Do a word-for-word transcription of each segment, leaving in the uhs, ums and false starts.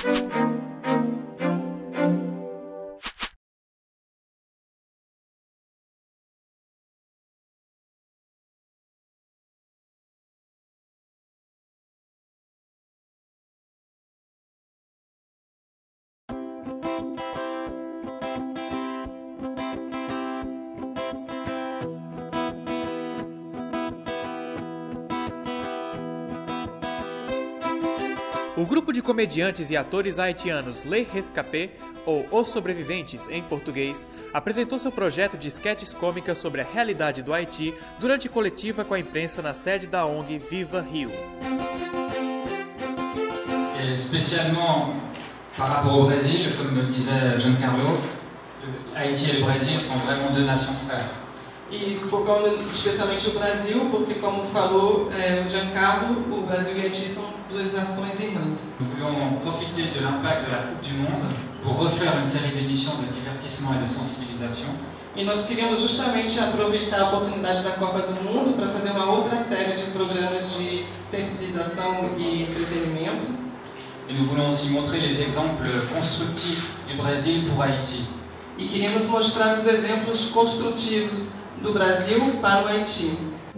O grupo de comediantes e atores haitianos Les Rescapés, ou Os Sobreviventes em português, apresentou seu projeto de esquetes cômicas sobre a realidade do Haiti durante coletiva com a imprensa na sede da O N G Viva Rio. Et spécialement par rapport au Brésil, comme me disait Giancarlo, Haïti et le Brésil sont vraiment deux nations frères. E focando especialmente o Brasil, porque como falou é, o Giancarlo, o Brasil e o Haiti são duas nações irmãs. Nous voulions profiter de l'impact de la Coupe du Monde pour refaire une série d'émissions de divertissement et de sensibilisation. E nós queríamos justamente aproveitar a oportunidade da Copa do Mundo para fazer uma outra série de programas de sensibilização e entretenimento. Et nous voulons aussi montrer les exemples constructifs du Brésil pour Haïti. E queríamos mostrar os exemplos construtivos do Brasil para o Haiti.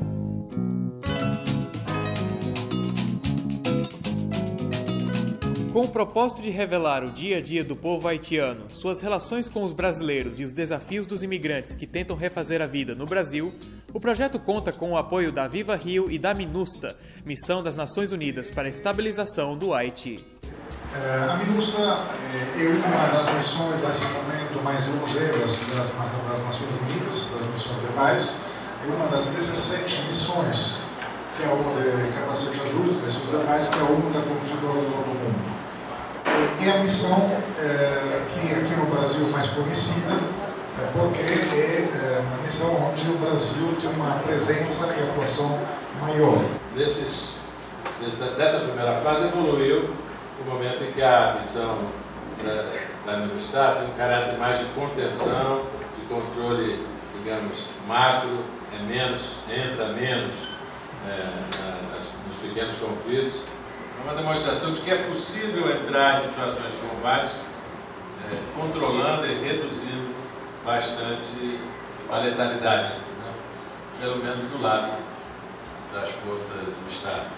Com o propósito de revelar o dia a dia do povo haitiano, suas relações com os brasileiros e os desafios dos imigrantes que tentam refazer a vida no Brasil, o projeto conta com o apoio da Viva Rio e da MINUSTA, Missão das Nações Unidas para a Estabilização do Haiti. A MINUSTA é uma das missões desse momento mais longevas das, das Nações Unidas, das missões de paz. É uma das dezessete missões que é uma de capacete adulto, missões de paz, que é uma da configuração do mundo. É a missão é, que aqui no Brasil mais conhecida, é, porque é, é uma missão onde o Brasil tem uma presença e atuação maior. Desses, dessa, dessa primeira fase evoluiu o momento em que a missão da, da MINUSTA tem um caráter mais de contenção, de controle, digamos, macro, é menos, entra menos é, nos pequenos conflitos. É uma demonstração de que é possível entrar em situações de combate é, controlando e reduzindo bastante a letalidade, né? Pelo menos do lado das forças do Estado.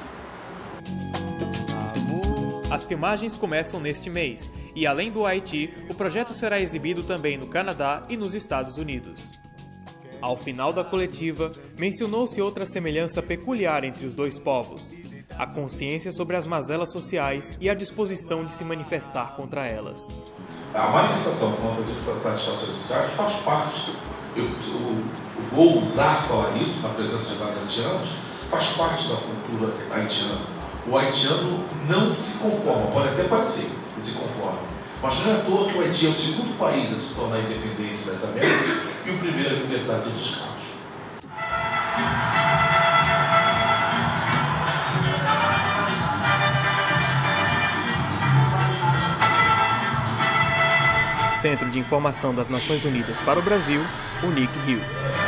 As filmagens começam neste mês e, além do Haiti, o projeto será exibido também no Canadá e nos Estados Unidos. Ao final da coletiva, mencionou-se outra semelhança peculiar entre os dois povos: a consciência sobre as mazelas sociais e a disposição de se manifestar contra elas. A manifestação contra as satisfações sociais faz parte, eu, eu, eu vou usar falar isso na presença de vários haitianos, faz parte da cultura haitiana. O haitiano não se conforma, pode até parecer que se conforma, mas não é à toa que o Haiti é o segundo país a se tornar independente das Américas e o primeiro a libertar seus escravos. Centro de Informação das Nações Unidas para o Brasil, U N I C Rio.